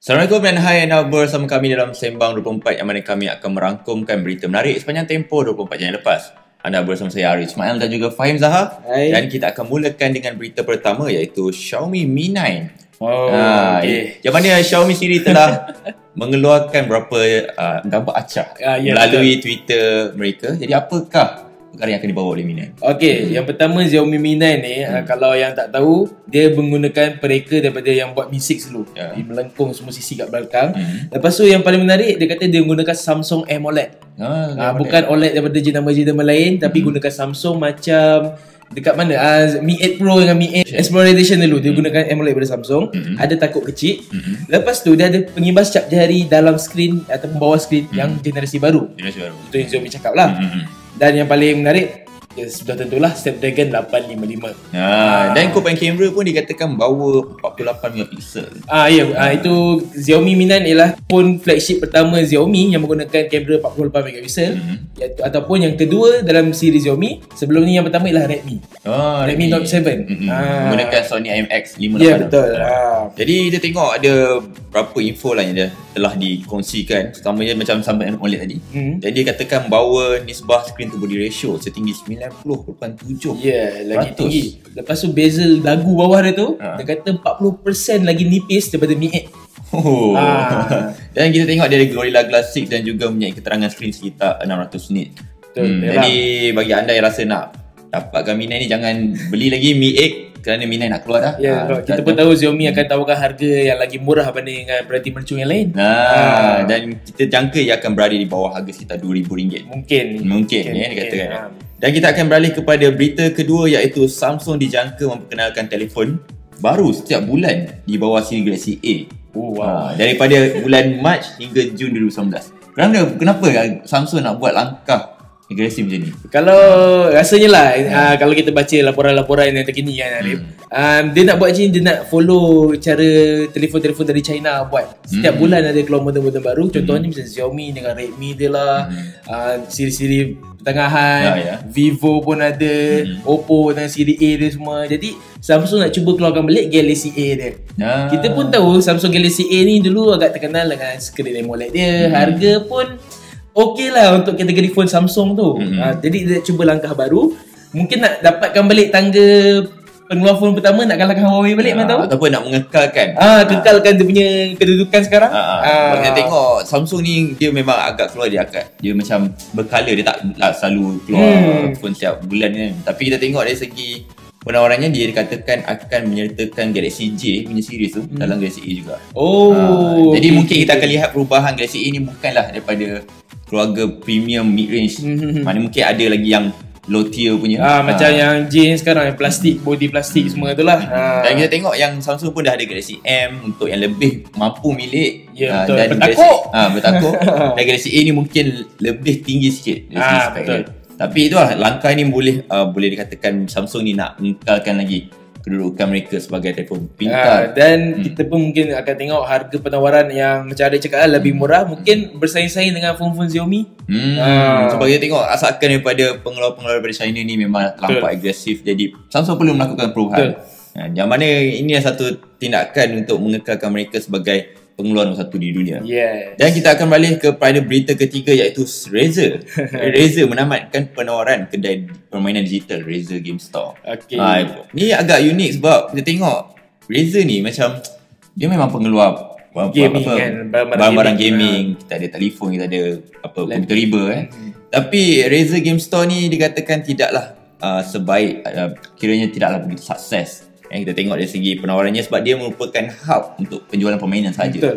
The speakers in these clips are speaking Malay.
Assalamualaikum dan hai anda bersama kami dalam Sembang 24 yang mana kami akan merangkumkan berita menarik sepanjang tempoh 24 jam yang lepas. Anda bersama saya Arif Ismail dan juga Fahim Zahar. Hai. Dan kita akan mulakan dengan berita pertama iaitu Xiaomi Mi 9. Okay. Yang mana Xiaomi sendiri telah mengeluarkan beberapa gambar acah melalui Twitter mereka. Jadi apakah perkara yang akan dibawa oleh Mi 9? Okey, yang pertama Xiaomi Mi 9 ni, kalau yang tak tahu, dia menggunakan pereka daripada yang buat Mi 6 dulu. Dia melengkung semua sisi kat belakang. Lepas tu yang paling menarik, dia kata dia menggunakan Samsung AMOLED. Bukan OLED daripada jenama-jenama lain, tapi gunakan Samsung macam dekat mana? Mi 8 Pro dengan Mi 8 Exploration dulu dia gunakan AMOLED daripada Samsung. Ada takuk kecil. Lepas tu dia ada pengimbas cap jari dalam skrin ataupun bawah skrin yang generasi baru. Itu yang Xiaomi cakap lah. Dan yang paling menarik, sudah tentulah Snapdragon 855. Dan kopan kamera pun dikatakan bawa 48 megapiksel. Itu Xiaomi Mi 9 ialah phone flagship pertama Xiaomi yang menggunakan kamera 48 megapiksel. Ataupun yang kedua dalam siri Xiaomi. Sebelum ni yang pertama ialah Redmi. Redmi Note 7. Menggunakan Sony IMX 580. Ya, betul. Jadi kita tengok ada berapa info lah yang dia telah dikongsikan. Pertamanya macam sampai AMOLED tadi. Dan dia katakan bahawa nisbah screen to body ratio setinggi 90.7%. Ya, lagi tinggi. Lepas tu bezel dagu bawah dia tu, dia kata 40% lagi nipis daripada Mi 8. Dan kita tengok dia ada Gorilla Glass 6 dan juga mempunyai keterangan skrin sekitar 600 nit. Jadi bagi anda yang rasa nak dapatkan Mi 9 ni, jangan beli lagi Mi 8 kerana Mi 9 nak keluar dah. Kita pun tahu Xiaomi akan tawarkan harga yang lagi murah berbanding dengan brand mercung yang lain. Dan kita jangka ia akan berada di bawah harga sekitar RM2,000. Mungkin ya, dikatakan. Dan kita akan beralih kepada berita kedua iaitu Samsung dijangka memperkenalkan telefon baru setiap bulan di bawah siri Galaxy A. Daripada bulan Mac hingga Jun 2019. Kenapa Samsung nak buat langkah agresif macam ni? Kalau rasanya lah, kalau kita baca laporan-laporan yang terkini kan, Arif, dia nak buat macam ni, dia nak follow cara telefon-telefon dari China buat. Setiap bulan ada keluar model-model baru. Contohnya macam Xiaomi dengan Redmi dia lah, siri-siri pertengahan, Vivo pun ada, Oppo dengan siri A dia semua. Jadi Samsung nak cuba keluarkan balik Galaxy A dia. Kita pun tahu Samsung Galaxy A ni dulu agak terkenal dengan skrin AMOLED dia. Harga pun okey lah untuk kategori phone Samsung tu. Jadi dia cuba langkah baru. Mungkin nak dapatkan balik tangga pengeluar phone pertama, nak kalahkan Huawei balik, mana tahu. Ataupun nak mengekalkan kekalkan dia punya kedudukan sekarang. Kita tengok Samsung ni dia memang agak keluar dia akad. Dia macam berkala, dia tak selalu keluar phone setiap bulan kan. Tapi kita tengok dari segi penawarannya, dia dikatakan akan menyertakan Galaxy J punya series tu dalam Galaxy A juga. Jadi mungkin kita akan lihat perubahan Galaxy A ni bukanlah daripada keluarga premium mid-range. Mana mungkin ada lagi yang low tier punya. Macam yang J sekarang, yang plastik, body plastik semua tu lah. Dan kita tengok yang Samsung pun dah ada Galaxy M untuk yang lebih mampu milik. Betul. Dan bertakuk. Bertakuk. Dan Galaxy A ni mungkin lebih tinggi sikit dari segi spek dia. Tapi itulah, langkah ni boleh dikatakan Samsung ni nak mengekalkan lagi kedudukan mereka sebagai telefon pintar. Dan kita pun mungkin akan tengok harga penawaran yang macam ada cakap lebih murah, mungkin bersaing-saing dengan phone-phone Xiaomi. Sebab kita tengok asalkan daripada pengeluar-pengeluar daripada China ni memang terlampau agresif. Jadi Samsung perlu melakukan perubahan. Yang mana ini adalah satu tindakan untuk mengekalkan mereka sebagai pengeluar nombor satu di dunia. Dan kita akan beralih kepada berita ketiga iaitu Razer. Razer menamatkan penawaran kedai permainan digital Razer Game Store. Ni agak unik sebab kita tengok Razer ni macam dia memang pengeluar gaming kan, barang-barang gaming. Kita ada telefon, kita ada komputer riba kan. Tapi Razer Game Store ni dikatakan tidaklah sebaik, kiranya tidaklah begitu sukses. Yang kita tengok dari segi penawarannya sebab dia merupakan hub untuk penjualan permainan sahaja.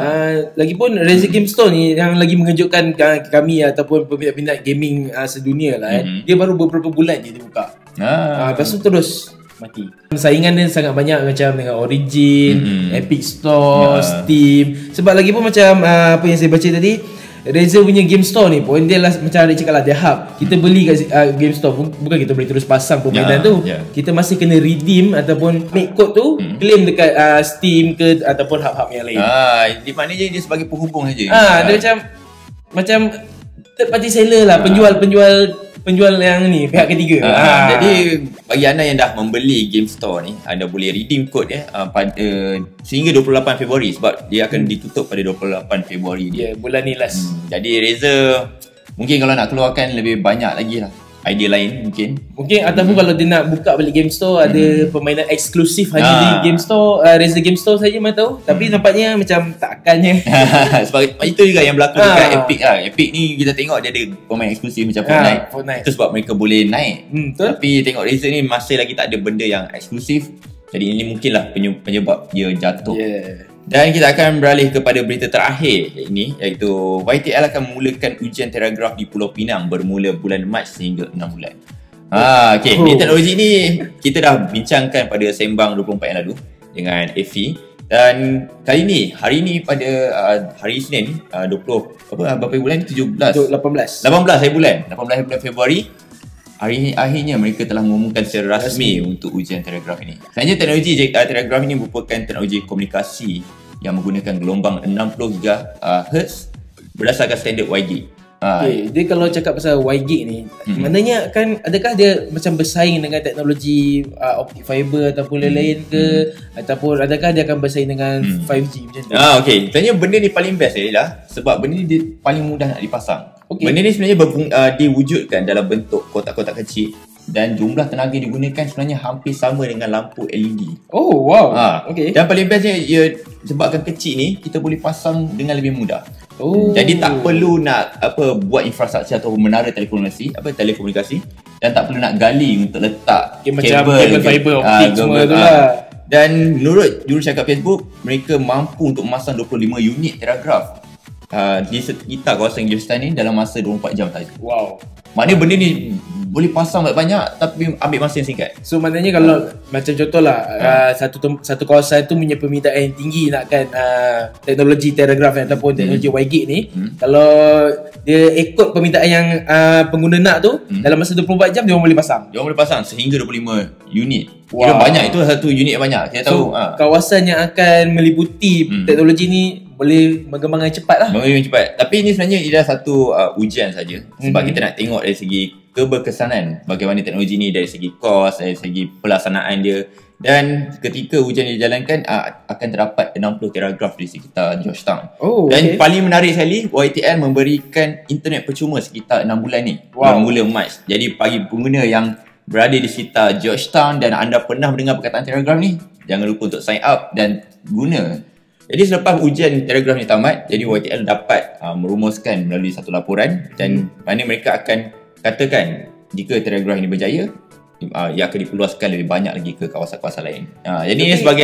Lagipun Razer Game Store ni yang lagi mengejutkan kami ataupun peminat-peminat gaming sedunia lah. Dia baru beberapa bulan je dia buka. Lepas tu terus mati. Saingan dia sangat banyak macam dengan Origin, Epic Store, Steam. Sebab lagipun macam apa yang saya baca tadi, Razer punya Game Store ni pun dia lah, macam ada cakap lah, dia hub. Kita beli kat Game Store, bukan kita boleh terus pasang permainan tu. Kita masih kena redeem ataupun make code tu, claim dekat Steam ke ataupun hub-hub yang lain. Di mana je dia sebagai penghubung saja. Dia macam third party seller lah, penjual penjual yang ni, pihak ketiga. Jadi bagi anda yang dah membeli Game Store ni, anda boleh redeem code pada sehingga 28 Februari sebab dia akan ditutup pada 28 Februari ni. Bulan ni last. Jadi Razer mungkin kalau nak keluarkan lebih banyak lagi lah idea lain mungkin ataupun kalau dia nak buka balik Game Store ada permainan eksklusif hanya di Game Store, Razer Game Store saja mana tahu. Tapi nampaknya macam takkannya. sebab itu juga yang berlaku dekat Epic lah. Epic ni kita tengok dia ada pemain eksklusif macam Fortnite. Itu sebab mereka boleh naik. Tapi tengok Razer ni masih lagi tak ada benda yang eksklusif. Jadi ini mungkinlah penyebab dia jatuh. Dan kita akan beralih kepada berita terakhir ini, iaitu YTL akan memulakan ujian Terragraph di Pulau Pinang bermula bulan Mac sehingga 6 bulan. Ni teknologi ni kita dah bincangkan pada Sembang 24 yang lalu dengan Effie. Dan kali ni, hari ni pada hari Isnin 20 berapa bulan? 18 hari bulan Februari. Hari ini akhirnya mereka telah mengumumkan secara rasmi untuk ujian Terragraph ini. Sebenarnya teknologi Terragraph ini merupakan teknologi komunikasi yang menggunakan gelombang 60 GHz berdasarkan standard WiGig. Dia kalau cakap pasal WiGig ni, maknanya kan adakah dia macam bersaing dengan teknologi optic fiber ataupun lain-lain ke, ataupun adakah dia akan bersaing dengan 5G macam tu? Sebenarnya benda ni paling best lah sebab benda ni dia paling mudah nak dipasang. Benda ni sebenarnya diwujudkan dalam bentuk kotak-kotak kecil dan jumlah tenaga digunakan sebenarnya hampir sama dengan lampu LED. Dan paling bestnya ia sebabkan kecil ni kita boleh pasang dengan lebih mudah. Jadi tak perlu nak buat infrastruktur atau menara telekomunikasi dan tak perlu nak gali untuk letak kabel fiber optik semua tu lah. Dan menurut jurucakap Facebook, mereka mampu untuk memasang 25 unit Terragraph di sekitar kawasan Geostan ni dalam masa 24 jam saja. Maknanya benda ni boleh pasang banyak tapi ambil masa yang singkat. So maknanya kalau macam contohlah satu kawasan tu punya permintaan yang tinggi nakkan teknologi Terragraph ataupun teknologi WiGig ni, kalau dia ikut permintaan yang pengguna nak tu, dalam masa 24 jam dia boleh pasang. Dia boleh pasang sehingga 25 unit. Kira banyak, itu satu unit yang banyak. Kita tahu kawasan yang akan meliputi teknologi ni boleh berkembang dengan cepat lah. Berkembang cepat. Tapi ini sebenarnya ialah satu ujian saja. Sebab kita nak tengok dari segi keberkesanan bagaimana teknologi ni, dari segi kos, dari segi pelaksanaan dia. Dan ketika ujian dijalankan akan terdapat 60 Terragraph di sekitar Georgetown. Dan paling menarik sekali, YTL memberikan internet percuma sekitar 6 bulan ni. Bermula Mac. Jadi bagi pengguna yang berada di sekitar Georgetown dan anda pernah mendengar perkataan Terragraph ni, jangan lupa untuk sign up dan guna. Jadi selepas ujian Terragraph ni tamat, jadi YTL dapat merumuskan melalui satu laporan dan mana mereka akan katakan jika Terragraph ini berjaya, ia akan diperluaskan lebih banyak lagi ke kawasan-kawasan lain. Jadi ini sebagai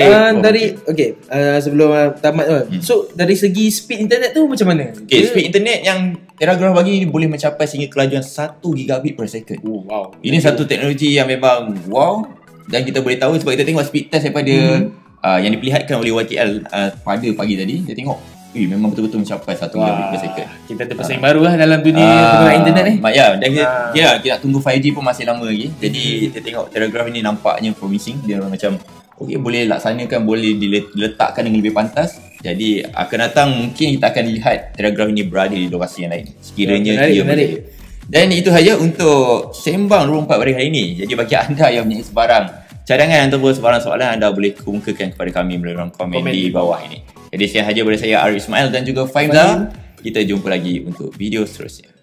sebelum tamat tu. So dari segi speed internet tu macam mana? Speed internet yang Terragraph bagi ni boleh mencapai sehingga kelajuan 1 gigabit per second. Ini satu teknologi yang memang dan kita boleh tahu sebab kita tengok speed test daripada yang diperlihatkan oleh YTL pada pagi tadi. Kita tengok memang betul-betul mencapai 1 gigabit per second. Kita ada pesaing baru lah dalam dunia penggunaan internet ni. Dan kita nak tunggu 5G pun masih lama lagi. Jadi kita tengok Terragraph ni nampaknya promising. Dia macam boleh laksanakan, boleh diletakkan dengan lebih pantas. Jadi akan datang mungkin kita akan lihat Terragraph ini berada di lokasi yang lain sekiranya dia berjaya. Dan itu saja untuk Sembang 24 pada hari ini. Jadi bagi anda yang mempunyai sebarang cadangan ataupun sebarang soalan, anda boleh kemukakan kepada kami melalui ruang komen di bawah ini. Jadi sekian sahaja daripada saya, Arif Ismail dan juga Faimza. Kita jumpa lagi untuk video seterusnya.